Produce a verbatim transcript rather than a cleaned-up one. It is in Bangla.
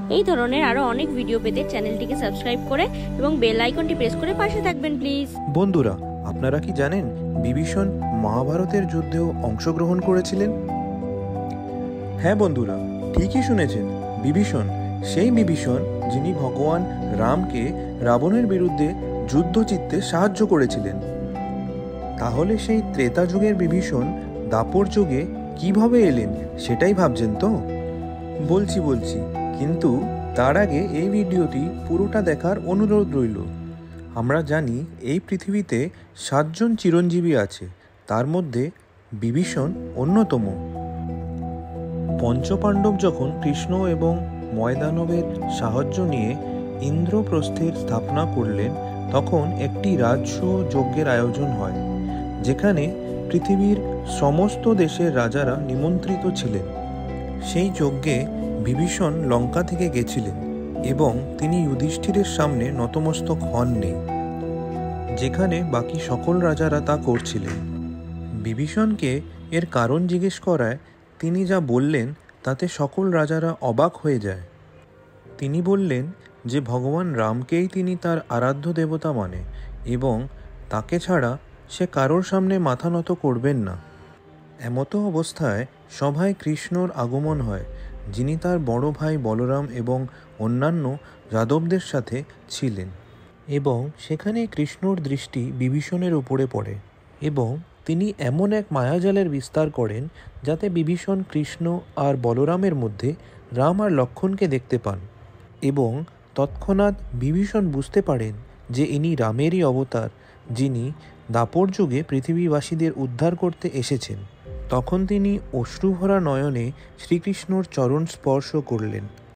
এই ধরনের আরো অনেক ভিডিও পেতে চ্যানেলটিকে সাবস্ক্রাইব করে এবং বেল আইকনটি প্রেস করে পাশে থাকবেন প্লিজ। বন্ধুরা, আপনারা কি জানেন বিভীষণ মহাভারতের যুদ্ধেও অংশগ্রহণ করেছিলেন? হ্যাঁ বন্ধুরা, ঠিকই শুনেছেন। বিভীষণ সেই বিভীষণ যিনি ভগবান রামকে রাবণের বিরুদ্ধে যুদ্ধ জিততে সাহায্য করেছিলেন। তাহলে সেই ত্রেতা যুগের বিভীষণ দাপর যুগে কিভাবে এলেন সেটাই ভাবছেন তো? বলছি বলছি কিন্তু তার আগে এই ভিডিওটি পুরোটা দেখার অনুরোধ রইল। আমরা জানি এই পৃথিবীতে সাতজন চিরঞ্জীবী আছে, তার মধ্যে বিভীষণ অন্যতম। পঞ্চপাণ্ডব যখন কৃষ্ণ এবং ময়দানবের সাহায্য নিয়ে ইন্দ্রপ্রস্থের স্থাপনা করলেন, তখন একটি রাজ্য যজ্ঞের আয়োজন হয়, যেখানে পৃথিবীর সমস্ত দেশের রাজারা নিমন্ত্রিত ছিলেন। সেই যজ্ঞে বিভীষণ লঙ্কা থেকে গেছিলেন এবং তিনি যুধিষ্ঠিরের সামনে নতমস্তক হননি, যেখানে বাকি সকল রাজারা তা করছিলেন। বিভীষণকে এর কারণ জিজ্ঞেস করায় তিনি যা বললেন তাতে সকল রাজারা অবাক হয়ে যায়। তিনি বললেন যে ভগবান রামকেই তিনি তার আরাধ্য দেবতা মানে এবং তাকে ছাড়া সে কারোর সামনে মাথা নত করবেন না। এমতো অবস্থায় সভায় কৃষ্ণর আগমন হয়, যিনি তার বড় ভাই বলরাম এবং অন্যান্য যাদবদের সাথে ছিলেন, এবং সেখানে কৃষ্ণর দৃষ্টি বিভীষণের উপরে পড়ে এবং তিনি এমন এক মায়াজালের বিস্তার করেন যাতে বিভীষণ কৃষ্ণ আর বলরামের মধ্যে রাম আর লক্ষ্মণকে দেখতে পান এবং তৎক্ষণাৎ বিভীষণ বুঝতে পারেন যে ইনি রামেরই অবতার, যিনি দাপর যুগে পৃথিবীবাসীদের উদ্ধার করতে এসেছেন। তখন তিনি অশ্রুভরা নয়নে শ্রীকৃষ্ণর চরণ স্পর্শ করলেন।